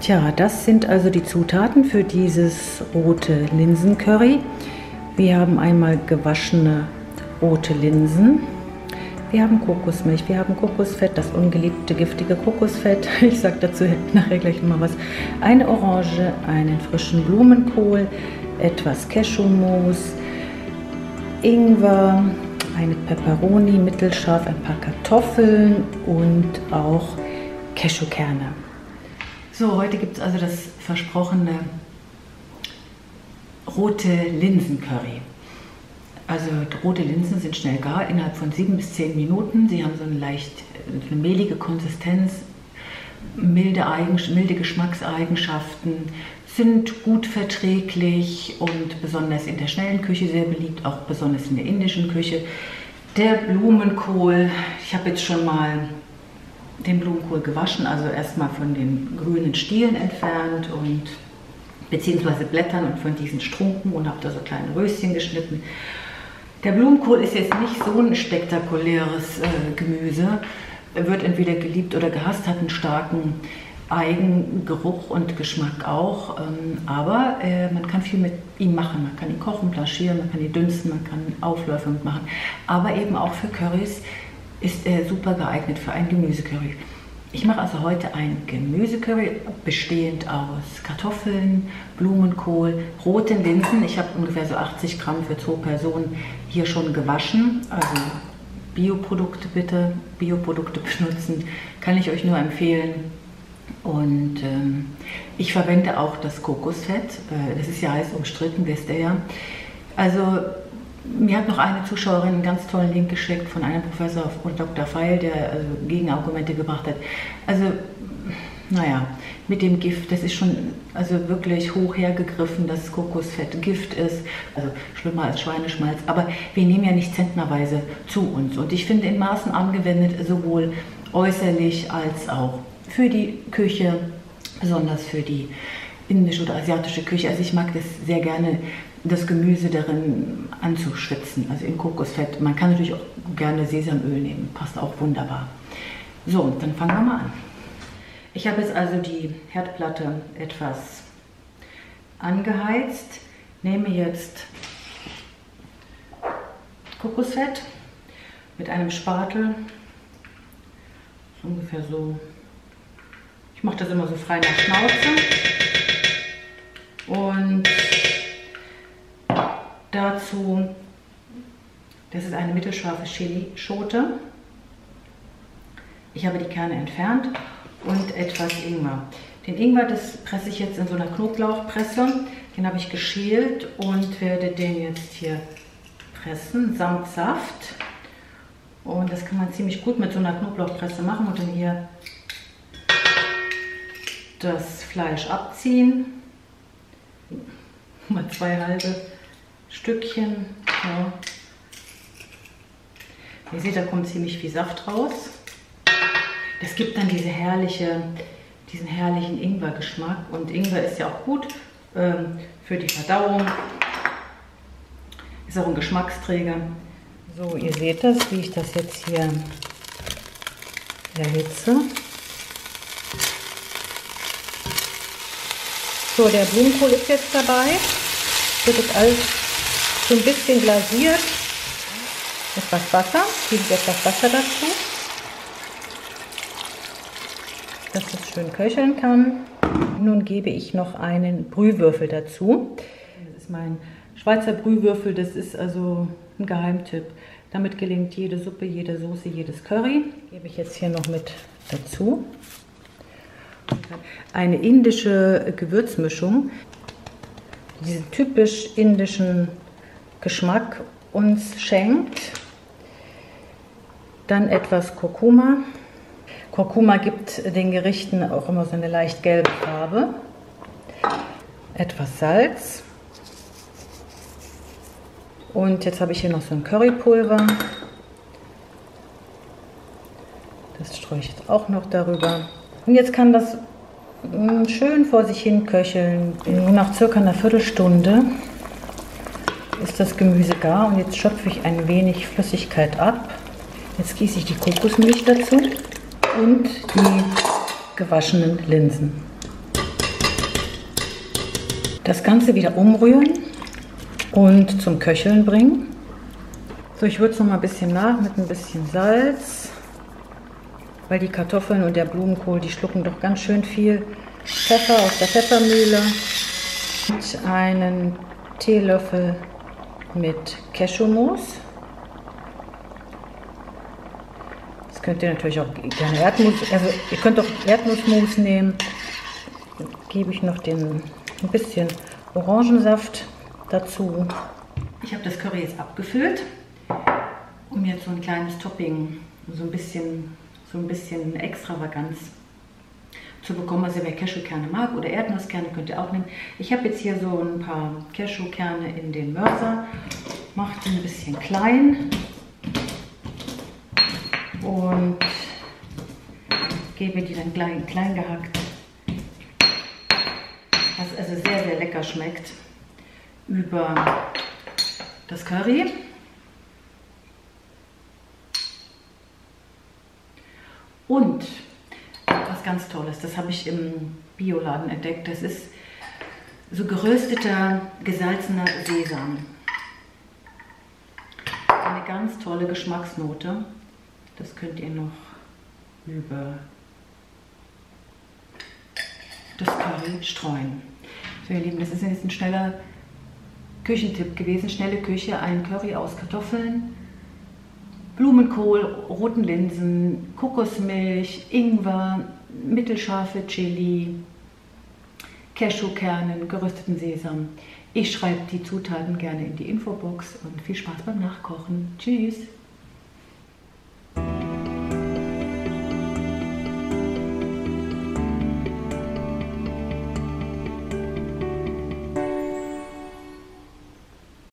Tja, das sind also die Zutaten für dieses rote Linsencurry. Wir haben einmal gewaschene rote Linsen. Wir haben Kokosmilch, wir haben Kokosfett, das ungeliebte giftige Kokosfett. Ich sage dazu nachher gleich noch mal was. Eine Orange, einen frischen Blumenkohl, etwas Cashewmus, Ingwer, eine Peperoni mittelscharf, ein paar Kartoffeln und auch Cashewkerne. So, heute gibt es also das versprochene rote Linsencurry. Also rote Linsen sind schnell gar, innerhalb von 7 bis 10 Minuten. Sie haben so eine eine mehlige Konsistenz, milde Geschmackseigenschaften, sind gut verträglich und besonders in der schnellen Küche sehr beliebt, auch besonders in der indischen Küche. Der Blumenkohl, ich habe jetzt schon mal den Blumenkohl gewaschen, also erstmal von den grünen Stielen entfernt und beziehungsweise Blättern und von diesen Strunken und habe da so kleine Röschen geschnitten. Der Blumenkohl ist jetzt nicht so ein spektakuläres Gemüse. Er wird entweder geliebt oder gehasst, hat einen starken Eigengeruch und Geschmack auch. Aber man kann viel mit ihm machen. Man kann ihn kochen, blanchieren, man kann ihn dünsten, man kann Aufläufe mitmachen. Aber eben auch für Currys ist er super geeignet für ein Gemüsecurry. Ich mache also heute ein Gemüsecurry, bestehend aus Kartoffeln, Blumenkohl, roten Linsen. Ich habe ungefähr so 80 Gramm für 2 Personen hier schon gewaschen. Also Bioprodukte bitte, Bioprodukte benutzen, kann ich euch nur empfehlen. Und ich verwende auch das Kokosfett. Das ist ja heiß umstritten, wisst ihr ja. Also mir hat noch eine Zuschauerin einen ganz tollen Link geschickt von einem Professor und Dr. Feil, der Gegenargumente gebracht hat. Also, naja, mit dem Gift, das ist schon also wirklich hoch hergegriffen, dass Kokosfett Gift ist, also schlimmer als Schweineschmalz. Aber wir nehmen ja nicht zentnerweise zu uns. Und ich finde in Maßen angewendet, sowohl äußerlich als auch für die Küche, besonders für die indische oder asiatische Küche. Also ich mag das sehr gerne, das Gemüse darin anzuschwitzen, also in Kokosfett. Man kann natürlich auch gerne Sesamöl nehmen, passt auch wunderbar. So, dann fangen wir mal an. Ich habe jetzt also die Herdplatte etwas angeheizt, nehme jetzt Kokosfett mit einem Spatel, ungefähr so. Ich mache das immer so frei nach Schnauze und dazu, das ist eine mittelscharfe Chilischote. Ich habe die Kerne entfernt und etwas Ingwer. Den Ingwer, das presse ich jetzt in so einer Knoblauchpresse. Den habe ich geschält und werde den jetzt hier pressen, samt Saft. Und das kann man ziemlich gut mit so einer Knoblauchpresse machen und dann hier das Fleisch abziehen. Mal 2 halbe Stückchen. Ja. Ihr seht, da kommt ziemlich viel Saft raus. Das gibt dann diesen herrlichen Ingwer-Geschmack. Und Ingwer ist ja auch gut für die Verdauung. Ist auch ein Geschmacksträger. So, ihr seht das, wie ich das jetzt hier erhitze. So, der Blumenkohl ist jetzt dabei. Wird jetzt alles so ein bisschen glasiert. Etwas Wasser, gebe ich etwas Wasser dazu, dass es schön köcheln kann. Nun gebe ich noch einen Brühwürfel dazu. Das ist mein Schweizer Brühwürfel, das ist also ein Geheimtipp. Damit gelingt jede Suppe, jede Soße, jedes Curry. Gebe ich jetzt hier noch mit dazu. Eine indische Gewürzmischung, die diesen typisch indischen Geschmack uns schenkt. Dann etwas Kurkuma. Kurkuma gibt den Gerichten auch immer so eine leicht gelbe Farbe. Etwas Salz. Und jetzt habe ich hier noch so ein Currypulver. Das streue ich jetzt auch noch darüber. Und jetzt kann das schön vor sich hin köcheln. Nur nach circa einer Viertelstunde ist das Gemüse gar und jetzt schöpfe ich ein wenig Flüssigkeit ab. Jetzt gieße ich die Kokosmilch dazu und die gewaschenen Linsen. Das Ganze wieder umrühren und zum Köcheln bringen. So, ich würze noch mal ein bisschen nach mit ein bisschen Salz, weil die Kartoffeln und der Blumenkohl, die schlucken doch ganz schön viel. Pfeffer aus der Pfeffermühle und einen Teelöffel mit Cashewmus. Das könnt ihr natürlich auch gerne Erdnuss, also ihr könnt auch Erdnussmus nehmen. Dann gebe ich noch ein bisschen Orangensaft dazu. Ich habe das Curry jetzt abgefüllt, um jetzt so ein kleines Topping, so ein bisschen Extravaganz zu bekommen. Also wer Cashewkerne mag oder Erdnusskerne, könnt ihr auch nehmen. Ich habe jetzt hier so ein paar Cashewkerne in den Mörser, mache die ein bisschen klein und gebe die dann klein gehackt, was also sehr, sehr lecker schmeckt, über das Curry. Und was ganz Tolles, das habe ich im Bioladen entdeckt, das ist so gerösteter, gesalzener Sesam. Eine ganz tolle Geschmacksnote. Das könnt ihr noch über das Curry streuen. So ihr Lieben, das ist jetzt ein schneller Küchentipp gewesen, schnelle Küche, ein Curry aus Kartoffeln, Blumenkohl, roten Linsen, Kokosmilch, Ingwer, mittelscharfe Chili, Cashewkernen, gerösteten Sesam. Ich schreibe die Zutaten gerne in die Infobox und viel Spaß beim Nachkochen. Tschüss!